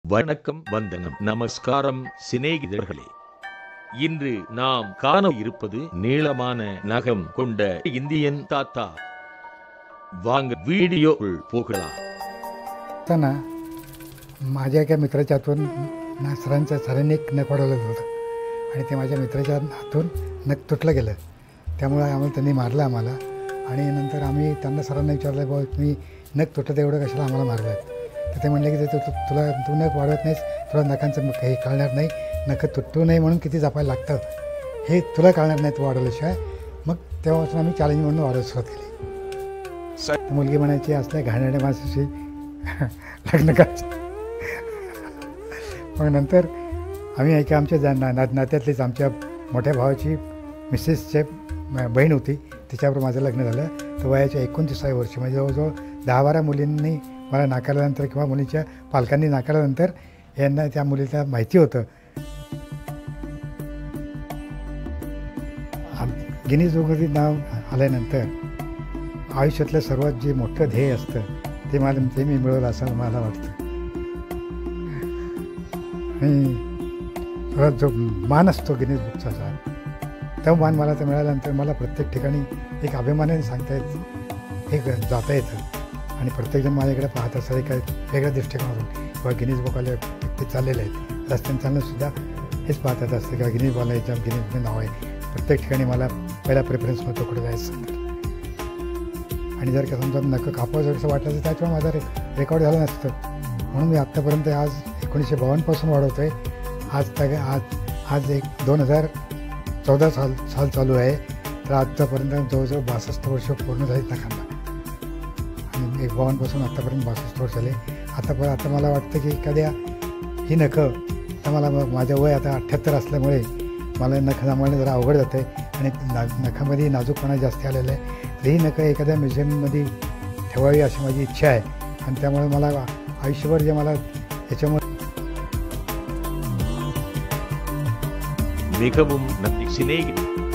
வணக்கம், வந்தனம், நமஸ்காரம் சிநேகிதர்களே. இன்று நாம் காண இருப்பது நீளமான நகம் கொண்ட இந்தியன் தாத்தா. வாங்க வீடியோக்குள் போகலாம். माझ्या एका मित्राच्या हातून सरांनी एक नख वाढवलं होतं आणि ते माझ्या मित्राच्या हातून नख तुटलं गेलं. त्यामुळे आम्हाला त्यांनी मारलं आम्हाला. आणि नंतर आम्ही त्यांना सरांना विचारलं, बाबा तुम्ही नख तुटत एवढं कशाला आम्हाला मारलं. तर ते म्हणले की तू नख वाढवत नाहीस, तुला नखांचं हे कळणार नाही, नख तुटू नये म्हणून किती जपायला लागतं हे तुला कळणार नाही तू वाढवल्याशिवाय. मग तेव्हापासून आम्ही चॅलेंज म्हणून वाढवायला सुरुवात केली. मुलगी म्हणायची असल्या घाणेरड्या माणसाशी लग्न करायचं. मग नंतर आम्ही ऐका आमच्या नात्यातलीच आमच्या मोठ्या भावाची मिसेसचे बहीण होती, तिच्याबरोबर माझं लग्न झालं. तर वयाच्या 29व्या वर्षी म्हणजे जवळजवळ 10-12 मुलींनी मला नाकारल्यानंतर किंवा मुलीच्या पालकांनी नाकारल्यानंतर यांना त्या मुलीला माहिती होतं. गिनीज बुकमध्ये नाव आल्यानंतर आयुष्यातलं सर्वात जे मोठं ध्येय असतं ते मी मिळवलं असं मला वाटतं. आणि सर्वात जो मान असतो गिनीज बुकचा, तो मान मला तर मिळाल्यानंतर मला प्रत्येक ठिकाणी एक अभिमानाने सांगता हे जाता येतं. आणि प्रत्येकजण माझ्याकडे पाहत असतात एका वेगळ्या दृष्टिकोनातून, किंवा गिनीज बुकवाले व्यक्ती चाललेले आहेत रस्त्याने चालणंसुद्धा हेच पाहत असतं की गिनीज बुकवाला याच्या गिनीजमध्ये नाव आहे. प्रत्येक ठिकाणी मला पहिला प्रेफरन्स मिळतो कुठे जायचं सांगतात. आणि जर का समजा नकं कापावं जर असं वाटलं तर त्याच्यामुळे माझा रेकॉर्ड झालं नसतं. म्हणून मी आत्तापर्यंत आज 1952 वाढवतो आहे. आज 2014 साल चालू आहे. तर आत्तापर्यंत जवळजवळ 62 वर्ष पूर्ण झालीत नखांना. आणि 52 आत्तापर्यंत 62 वर्ष झाले. आता मला वाटतं की एखाद्या ही नखं, तर मला माझं वय आता 78 असल्यामुळे मला नखं सांभाळणं जरा अवघड जातं आहे. आणि नखामध्ये नाजूकपणा जास्त आलेला आहे. तर ही नखं एखाद्या म्युझियममध्ये ठेवावी अशी माझी इच्छा आहे. आणि त्यामुळे मला आयुष्यभर जे मला याच्यामुळे மிகவும் நன்றி சிநேகிதர்களே.